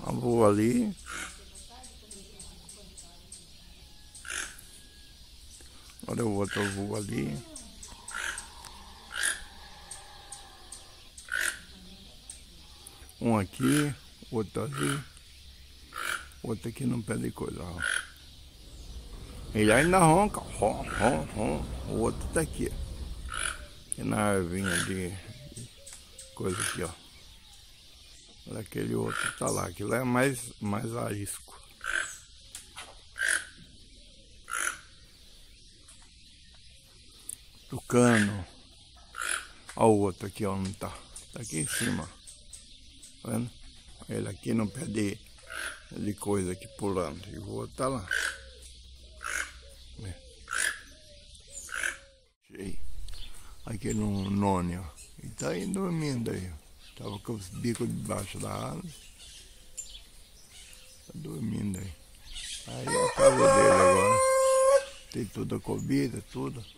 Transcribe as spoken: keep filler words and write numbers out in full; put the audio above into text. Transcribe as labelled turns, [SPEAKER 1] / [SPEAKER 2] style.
[SPEAKER 1] A voa ali. Olha o outro voa ali. Um aqui, outro ali. Outro aqui no pé de coisa, ó. Ele ainda ronca, ron, ron, ron. O outro tá aqui, ó. Aqui na arvinha de coisa aqui, ó. Olha, aquele outro tá lá, aquilo é mais, mais arisco. Tucano. Olha o outro aqui, ó, não tá. Tá aqui em cima. Tá vendo? Ele aqui no pé de, de coisa aqui pulando. E o outro tá lá. Aqui no none, ó. E tá aí dormindo aí, ó. Tava com os bicos debaixo da árvore. Tá dormindo aí. Aí é a casa dele agora. Tem toda a comida, tudo.